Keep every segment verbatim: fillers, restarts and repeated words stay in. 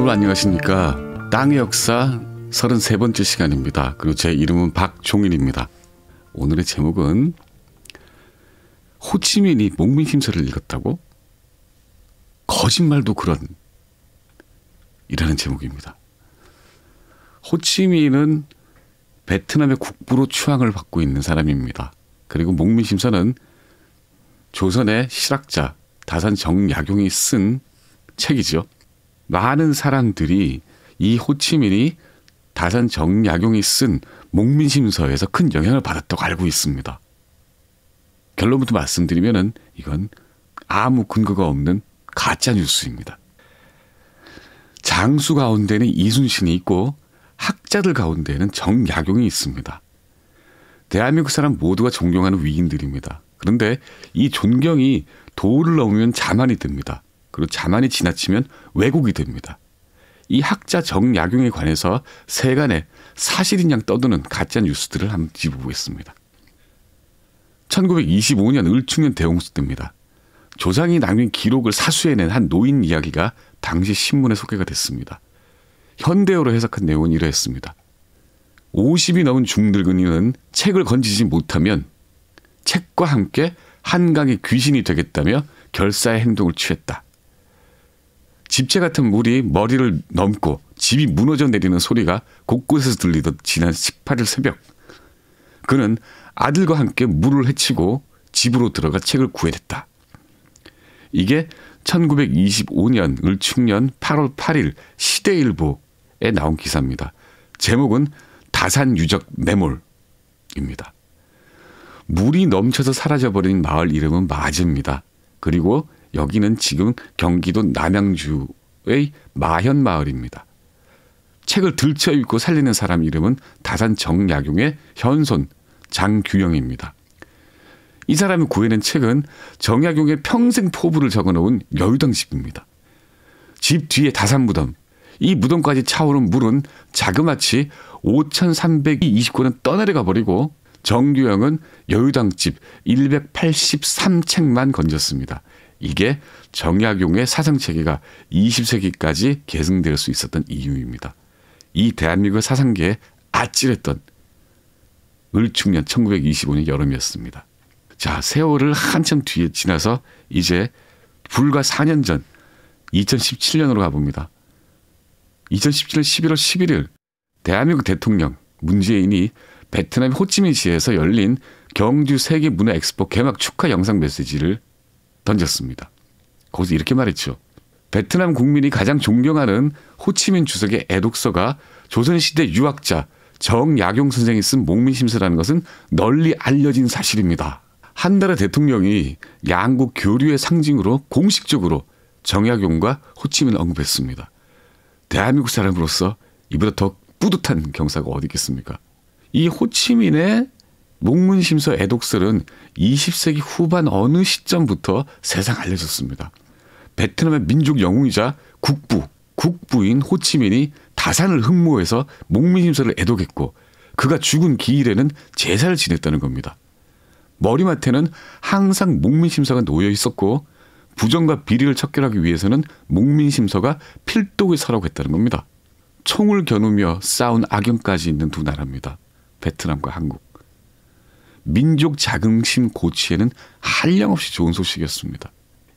여러분 안녕하십니까. 땅의 역사 서른세 번째 시간입니다. 그리고 제 이름은 박종일입니다. 오늘의 제목은 호치민이 목민심서를 읽었다고? 거짓말도 그런 이라는 제목입니다. 호치민은 베트남의 국부로 추앙을 받고 있는 사람입니다. 그리고 목민심서는 조선의 실학자 다산 정약용이 쓴 책이죠. 많은 사람들이 이 호치민이 다산 정약용이 쓴 목민심서에서 큰 영향을 받았다고 알고 있습니다. 결론부터 말씀드리면은 이건 아무 근거가 없는 가짜 뉴스입니다. 장수 가운데는 이순신이 있고 학자들 가운데는 정약용이 있습니다. 대한민국 사람 모두가 존경하는 위인들입니다. 그런데 이 존경이 도를 넘으면 자만이 됩니다. 그리고 자만이 지나치면 왜곡이 됩니다. 이 학자 정약용에 관해서 세간에 사실인 양 떠드는 가짜 뉴스들을 한번 짚어보겠습니다. 천구백이십오 년 을충년 대홍수 때입니다. 조상이 남긴 기록을 사수해낸 한 노인 이야기가 당시 신문에 소개가 됐습니다. 현대어로 해석한 내용은 이러했습니다. 오십이 넘은 중늙은이는 책을 건지지 못하면 책과 함께 한강의 귀신이 되겠다며 결사의 행동을 취했다. 집채 같은 물이 머리를 넘고 집이 무너져 내리는 소리가 곳곳에서 들리던 지난 십팔 일 새벽, 그는 아들과 함께 물을 헤치고 집으로 들어가 책을 구해냈다. 이게 천구백이십오 년 을충년 팔월 팔일 시대일보에 나온 기사입니다. 제목은 다산유적 매몰입니다. 물이 넘쳐서 사라져버린 마을 이름은 마즈입니다. 그리고 여기는 지금 경기도 남양주의 마현마을입니다. 책을 들쳐입고 살리는 사람 이름은 다산 정약용의 현손 장규영입니다. 이 사람이 구해낸 책은 정약용의 평생 포부를 적어놓은 여유당집입니다. 집 뒤에 다산무덤, 이 무덤까지 차오른 물은 자그마치 오천삼백이십구 년 떠내려가 버리고 정규영은 여유당집 백팔십삼 책만 건졌습니다. 이게 정약용의 사상체계가 이십 세기까지 계승될 수 있었던 이유입니다. 이 대한민국 사상계에 아찔했던 을충년 천구백이십오 년 여름이었습니다. 자, 세월을 한참 뒤에 지나서 이제 불과 사 년 전 이천십칠 년으로 가봅니다. 이천십칠 년 십일월 십일일 대한민국 대통령 문재인이 베트남 호치민시에서 열린 경주 세계문화엑스포 개막 축하 영상 메시지를 던졌습니다. 거기서 이렇게 말했죠. 베트남 국민이 가장 존경하는 호치민 주석의 애독서가 조선시대 유학자 정약용 선생이 쓴 목민심서라는 것은 널리 알려진 사실입니다. 한 나라 대통령이 양국 교류의 상징으로 공식적으로 정약용과 호치민을 언급했습니다. 대한민국 사람으로서 이보다 더 뿌듯한 경사가 어디 있겠습니까? 이 호치민의 목민심서 애독설은 이십 세기 후반 어느 시점부터 세상 알려졌습니다. 베트남의 민족 영웅이자 국부, 국부인 호치민이 다산을 흠모해서 목민심서를 애독했고 그가 죽은 기일에는 제사를 지냈다는 겁니다. 머리맡에는 항상 목민심서가 놓여 있었고 부정과 비리를 척결하기 위해서는 목민심서가 필독을 서라고 했다는 겁니다. 총을 겨누며 싸운 악연까지 있는 두 나라입니다. 베트남과 한국. 민족 자긍심 고취에는 한량없이 좋은 소식이었습니다.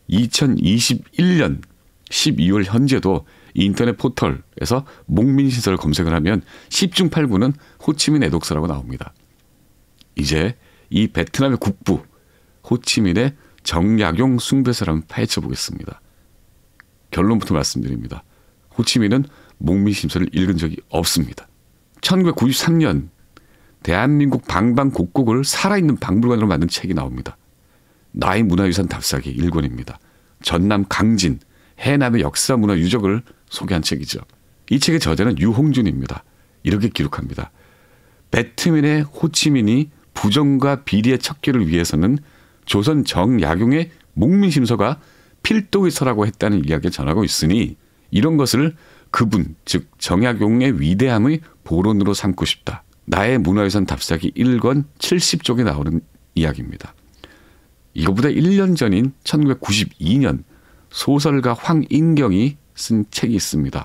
이천이십일 년 십이월 현재도 인터넷 포털에서 목민심서를 검색을 하면 십중 팔구는 호치민 애독서라고 나옵니다. 이제 이 베트남의 국부 호치민의 정약용 숭배설을 한번 파헤쳐 보겠습니다. 결론부터 말씀드립니다. 호치민은 목민심서를 읽은 적이 없습니다. 천구백구십삼 년 대한민국 방방곡곡을 살아있는 박물관으로 만든 책이 나옵니다. 나의 문화유산 답사기 일 권입니다. 전남 강진, 해남의 역사 문화 유적을 소개한 책이죠. 이 책의 저자는 유홍준입니다. 이렇게 기록합니다. 베트민의 호치민이 부정과 비리의 척결을 위해서는 조선 정약용의 목민심서가 필독의 서라고 했다는 이야기를 전하고 있으니 이런 것을 그분, 즉 정약용의 위대함의 보론으로 삼고 싶다. 나의 문화유산 답사기 일 권 칠십 쪽에 나오는 이야기입니다. 이거보다 일 년 전인 천구백구십이 년 소설가 황인경이 쓴 책이 있습니다.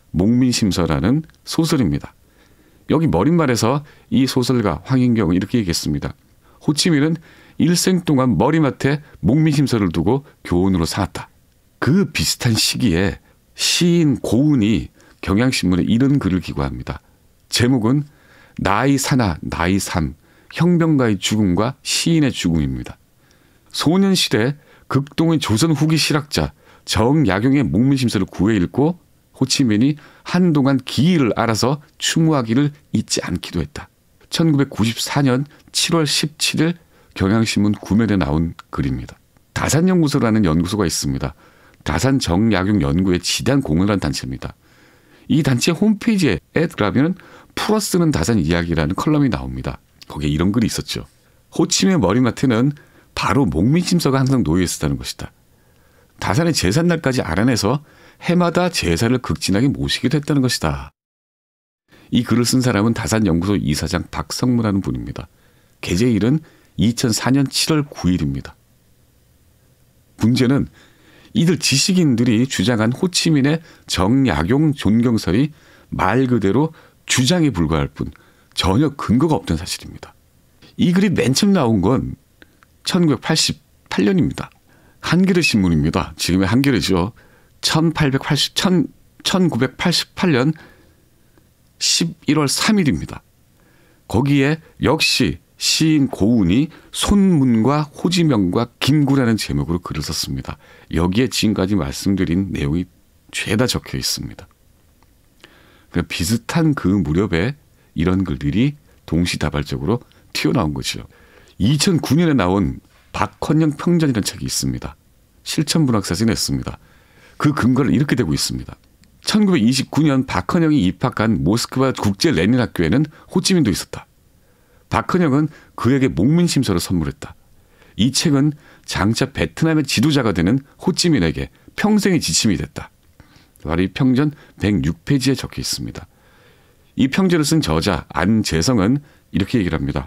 목민심서라는 소설입니다. 여기 머릿말에서 이 소설가 황인경은 이렇게 얘기했습니다. 호치민은 일생 동안 머리맡에 목민심서를 두고 교훈으로 삼았다. 그 비슷한 시기에 시인 고운이 경향신문에 이런 글을 기고합니다. 제목은 나이 사나 나이 삼, 형병가의 죽음과 시인의 죽음입니다. 소년시대 극동의 조선 후기 실학자 정약용의 목민심서를 구해 읽고 호치민이 한동안 기일을 알아서 추모하기를 잊지 않기도 했다. 천구백구십사 년 칠월 십칠일 경향신문 구면에 나온 글입니다. 다산연구소라는 연구소가 있습니다. 다산 정약용 연구에 지대한 공헌을 한 단체입니다. 이 단체 홈페이지에 들어가면 풀어쓰는 다산 이야기라는 컬럼이 나옵니다. 거기에 이런 글이 있었죠. 호치민의 머리맡에는 바로 목민심서가 항상 놓여 있었다는 것이다. 다산의 제삿날까지 알아내서 해마다 제사를 극진하게 모시기도 했다는 것이다. 이 글을 쓴 사람은 다산연구소 이사장 박성무라는 분입니다. 게재일은 이천사 년 칠월 구일입니다. 문제는 이들 지식인들이 주장한 호치민의 정약용 존경설이 말 그대로 주장에 불과할 뿐 전혀 근거가 없던 사실입니다. 이 글이 맨 처음 나온 건 천구백팔십팔 년입니다. 한겨레 신문입니다. 지금의 한겨레죠. 천팔백팔십, 천구백팔십팔 년 십일월 삼일입니다. 거기에 역시 시인 고운이 손문과 호지명과 김구라는 제목으로 글을 썼습니다. 여기에 지금까지 말씀드린 내용이 죄다 적혀 있습니다. 그러니까 비슷한 그 무렵에 이런 글들이 동시다발적으로 튀어나온 거죠. 이천구 년에 나온 박헌영 평전이라는 책이 있습니다. 실천문학사에서 냈습니다. 그 근거를 이렇게 대고 있습니다. 천구백이십구 년 박헌영이 입학한 모스크바 국제 레닌학교에는 호치민도 있었다. 박헌영은 그에게 목민심서를 선물했다. 이 책은 장차 베트남의 지도자가 되는 호치민에게 평생의 지침이 됐다. 바로 이 평전 백육 페이지에 적혀 있습니다. 이 평전을 쓴 저자 안재성은 이렇게 얘기를 합니다.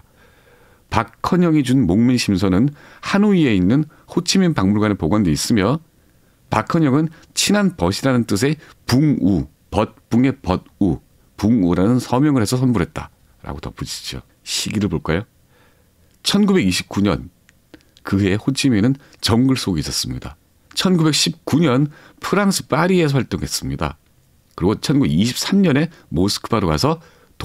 박헌영이 준 목민심서는 하노이에 있는 호치민 박물관에 보관돼 있으며 박헌영은 친한 벗이라는 뜻의 붕우, 벗붕의 벗우, 붕우라는 서명을 해서 선물했다. 라고 덧붙이죠. 시기를 볼까요? 천구백이십구 년 그해 호치민은 정글 속에 있었습니다. 천구백십구 년 프랑스 파리에서 활동했습니다. 그리고 천구백이십삼 년에 모스크바로 가서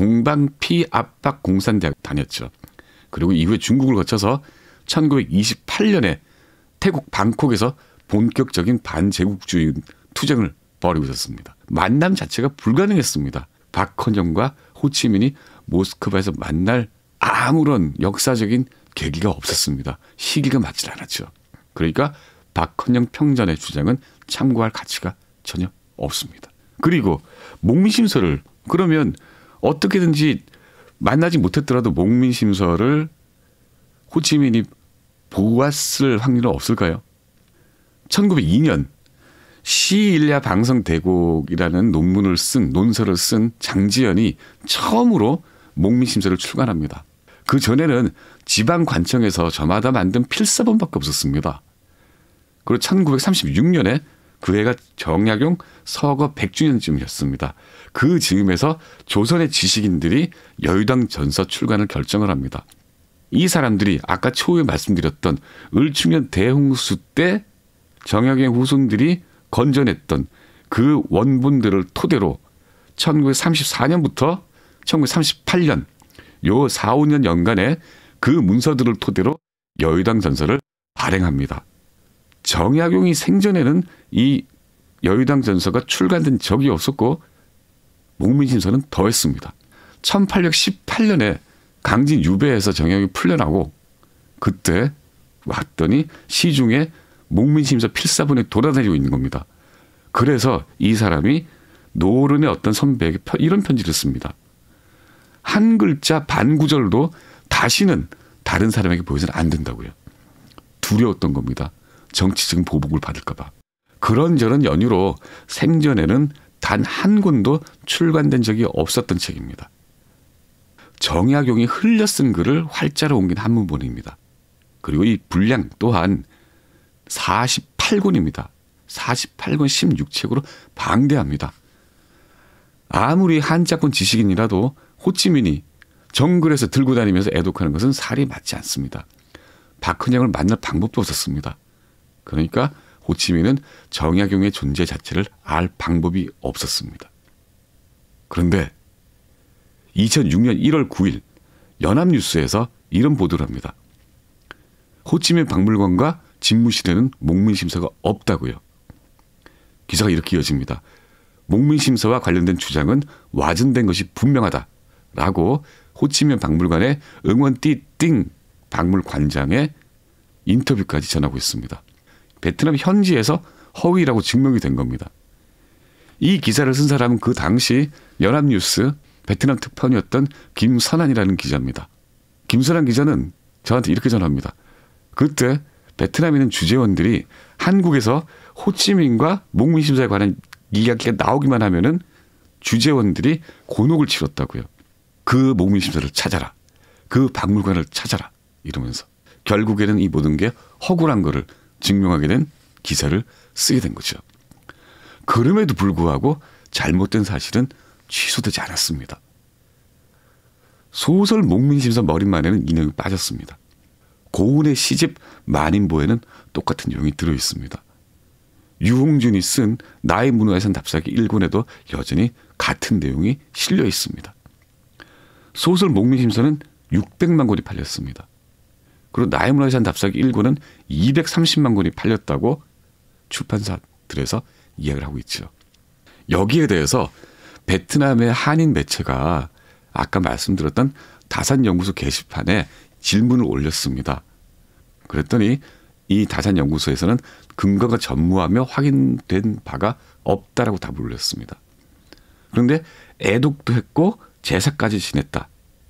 동방피압박공산대학 다녔죠. 그리고 이후에 중국을 거쳐서 천구백이십팔 년에 태국 방콕에서 본격적인 반제국주의 투쟁을 벌이고 있었습니다. 만남 자체가 불가능했습니다. 박헌영과 호치민이 모스크바에서 만날 아무런 역사적인 계기가 없었습니다. 시기가 맞질 않았죠. 그러니까 박헌영 평전의 주장은 참고할 가치가 전혀 없습니다. 그리고 목민심서를 그러면 어떻게든지 만나지 못했더라도 목민심서를 호치민이 보았을 확률은 없을까요? 천구백이 년 시일야 방성대곡이라는 논문을 쓴 논설을 쓴 장지연이 처음으로 목민심서를 출간합니다. 그 전에는 지방관청에서 저마다 만든 필사본밖에 없었습니다. 그리고 천구백삼십육 년에 그 해가 정약용 서거 백 주년쯤이었습니다. 그 즈음에서 조선의 지식인들이 여의당 전서 출간을 결정을 합니다. 이 사람들이 아까 초에 말씀드렸던 을충년 대홍수 때 정약용의 후손들이 건져냈던 그 원본들을 토대로 천구백삼십사 년부터 천구백삼십팔 년 요 사, 오 년 연간에 그 문서들을 토대로 여의당 전서를 발행합니다. 정약용이 생전에는 이 여의당 전서가 출간된 적이 없었고 목민심서는 더했습니다. 천팔백십팔 년에 강진 유배에서 정약용이 풀려나고 그때 왔더니 시중에 목민심서 필사본이 돌아다니고 있는 겁니다. 그래서 이 사람이 노른의 어떤 선배에게 이런 편지를 씁니다. 한 글자 반 구절도 다시는 다른 사람에게 보여서는 안 된다고요. 두려웠던 겁니다. 정치적인 보복을 받을까 봐. 그런저런 연유로 생전에는 단 한 권도 출간된 적이 없었던 책입니다. 정약용이 흘려 쓴 글을 활자로 옮긴 한문본입니다. 그리고 이 분량 또한 사십팔 권입니다. 사십팔 권 십육 책으로 방대합니다. 아무리 한자권 지식인이라도 호치민이 정글에서 들고 다니면서 애독하는 것은 살이 맞지 않습니다. 박헌영을 만날 방법도 없었습니다. 그러니까 호치민은 정약용의 존재 자체를 알 방법이 없었습니다. 그런데 이천육 년 일월 구일 연합뉴스에서 이런 보도를 합니다. 호치민 박물관과 집무실에는 목민심서가 없다고요. 기사가 이렇게 이어집니다. 목민심서와 관련된 주장은 와전된 것이 분명하다라고 호치민 박물관의 응원띠 띵 박물관장의 인터뷰까지 전하고 있습니다. 베트남 현지에서 허위라고 증명이 된 겁니다. 이 기사를 쓴 사람은 그 당시 연합뉴스 베트남 특파원이었던 김선한이라는 기자입니다. 김선한 기자는 저한테 이렇게 전합니다. 그때 베트남에 있는 주재원들이 한국에서 호치민과 목민심서에 관한 이야기가 나오기만 하면은 주재원들이 곤혹을 치렀다고요. 그 목민심서를 찾아라. 그 박물관을 찾아라. 이러면서 결국에는 이 모든 게 허구란 거를 증명하게 된 기사를 쓰게 된 거죠. 그럼에도 불구하고 잘못된 사실은 취소되지 않았습니다. 소설 목민심서 머릿말에는 이 내용이 빠졌습니다. 고운의 시집 만인보에는 똑같은 내용이 들어있습니다. 유홍준이 쓴 나의 문화유산 답사기 일 권에도 여전히 같은 내용이 실려 있습니다. 소설 목민심서는 육백만 권이 팔렸습니다. 그리고 나의 문화유산 답사기 일 권은 이백삼십만 권이 팔렸다고 출판사들에서 이야기를 하고 있죠. 여기에 대해서 베트남의 한인 매체가 아까 말씀드렸던 다산연구소 게시판에 질문을 올렸습니다. 그랬더니 이 다산연구소에서는 근거가 전무하며 확인된 바가 없다라고 답을 올렸습니다. 그런데 애독도 했고 제사까지 지냈다는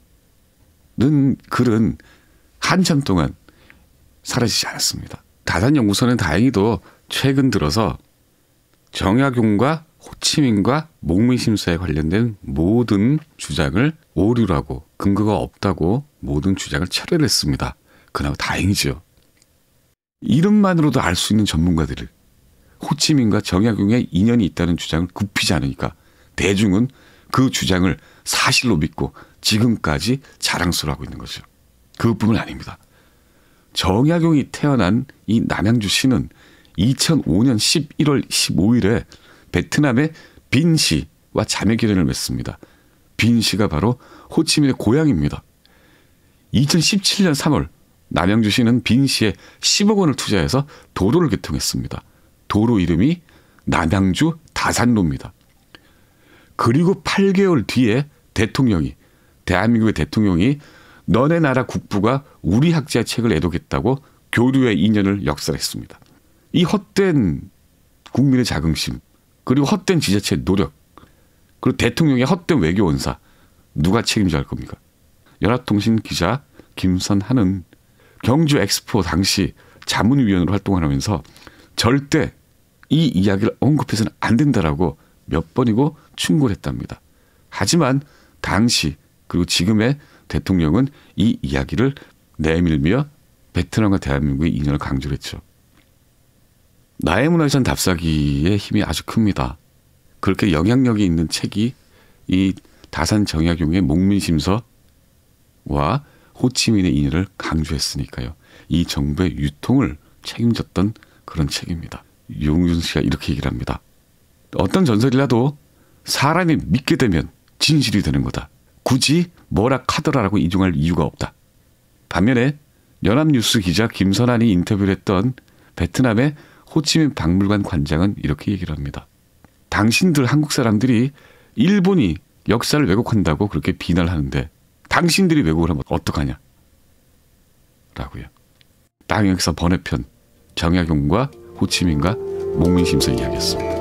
글은 한참 동안 사라지지 않았습니다. 다산연구소는 다행히도 최근 들어서 정약용과 호치민과 목민심서에 관련된 모든 주장을 오류라고 근거가 없다고 모든 주장을 철회를 했습니다. 그나마 다행이죠. 이름만으로도 알 수 있는 전문가들을 호치민과 정약용의 인연이 있다는 주장을 굽히지 않으니까 대중은 그 주장을 사실로 믿고 지금까지 자랑스러워하고 있는 거죠. 그것뿐만 아닙니다. 정약용이 태어난 이 남양주시는 이천오 년 십일월 십오일에 베트남의 빈시와 자매결연을 맺습니다. 빈시가 바로 호치민의 고향입니다. 이천십칠 년 삼월 남양주시는 빈시에 십억 원을 투자해서 도로를 개통했습니다. 도로 이름이 남양주 다산로입니다. 그리고 팔 개월 뒤에 대통령이 대한민국의 대통령이 너네 나라 국부가 우리 학자의 책을 애독했다고 교류의 인연을 역설했습니다. 이 헛된 국민의 자긍심 그리고 헛된 지자체의 노력 그리고 대통령의 헛된 외교원사 누가 책임져야 할 겁니까? 연합통신 기자 김선한은 경주 엑스포 당시 자문위원으로 활동하면서 절대 이 이야기를 언급해서는 안 된다라고 몇 번이고 충고를 했답니다. 하지만 당시 그리고 지금의 대통령은 이 이야기를 내밀며 베트남과 대한민국의 인연을 강조를 했죠. 나의 문화유산 답사기의 힘이 아주 큽니다. 그렇게 영향력이 있는 책이 이 다산 정약용의 목민심서와 호치민의 인연을 강조했으니까요. 이 정부의 유통을 책임졌던 그런 책입니다. 유홍준 씨가 이렇게 얘기를 합니다. 어떤 전설이라도 사람이 믿게 되면 진실이 되는 거다. 굳이 뭐라 카더라라고 이중할 이유가 없다. 반면에 연합뉴스 기자 김선한이 인터뷰를 했던 베트남의 호치민 박물관 관장은 이렇게 얘기를 합니다. 당신들 한국 사람들이 일본이 역사를 왜곡한다고 그렇게 비난을 하는데 당신들이 왜곡을 하면 어떡하냐? 라고요. 땅역사 번외편 정약용과 호치민과 목민심서 이야기였습니다.